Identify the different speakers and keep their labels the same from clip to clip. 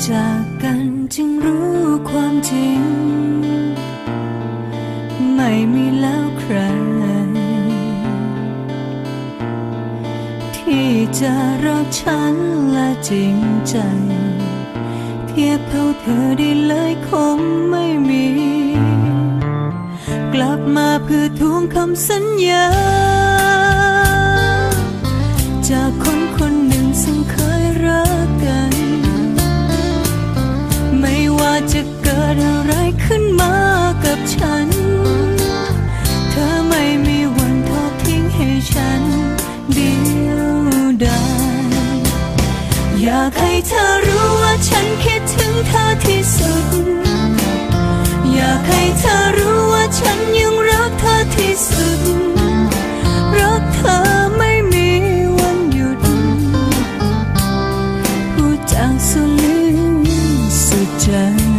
Speaker 1: จากกันจึงรู้ความจริงไม่มีแล้วใครที่จะรักฉันและจริงใจเทียบเท่าเธอได้เลยคงไม่มีกลับมาเพื่อทวงคำสัญญาจากคนคนหนึ่งซึ่งเคยรักกันไม่ว่าจะเกิดอะไรขึ้นมากับฉันเธอไม่มีวันทอดทิ้งให้ฉันเดียวดายอยากให้เธอรู้ว่าฉันคิดถึงเธอที่สุดอยากให้เธอรู้ว่าฉันยังรักเธอที่สุดรักเธอไม่มีวันหยุดพูดจากสุดลึกสุดใจ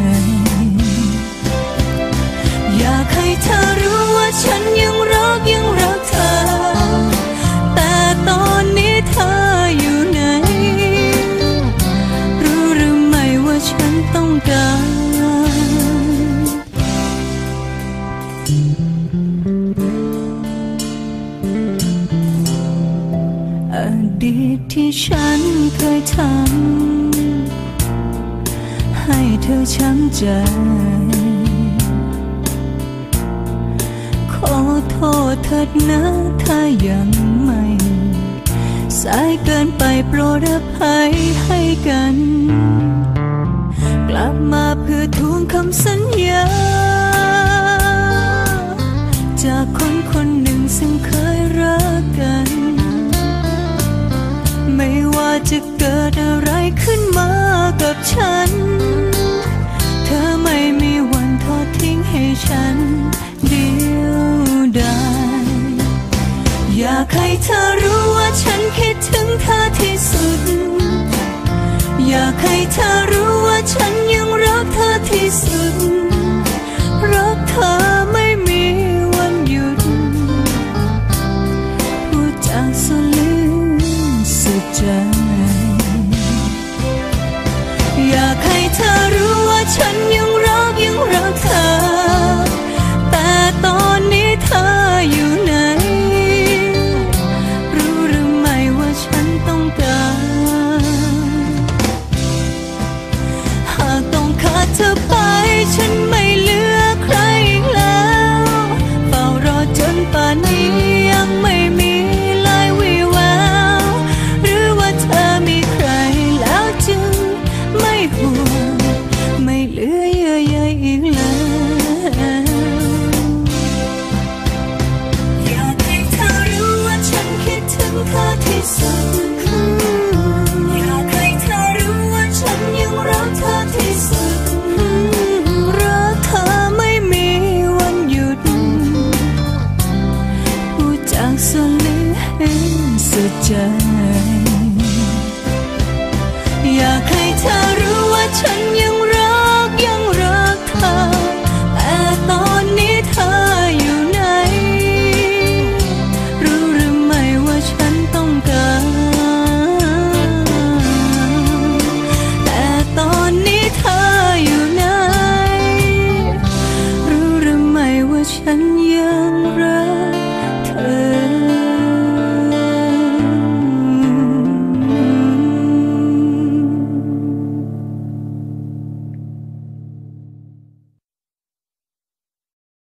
Speaker 1: อยากให้เธอรู้ว่าฉันยังรักเธอแต่ตอนนี้เธออยู่ไหนรู้หรือไม่ว่าฉันต้องการอดีตที่ฉันเคยทำให้เธอช้ำใจขอโทษเถิดนะถ้ายังไม่สายเกินไปโปรดอภัยให้กันกลับมาเพื่อทวงคำสัญญาจากคนคนหนึ่งซึ่งเคยรักกันไม่ว่าจะเกิดอะไรขึ้นมากับฉันเธอไม่มีวันทอดทิ้งให้ฉันเดียวดายอยากให้เธอรู้ว่าฉันคิดถึงเธอที่สุดอยากให้เธอรู้ว่าฉันยังรักเธอที่สุดรักเธอไม่มีวันหยุดพูดจากสุดลึกสุดใจอยากให้เธอรู้ว่าฉัน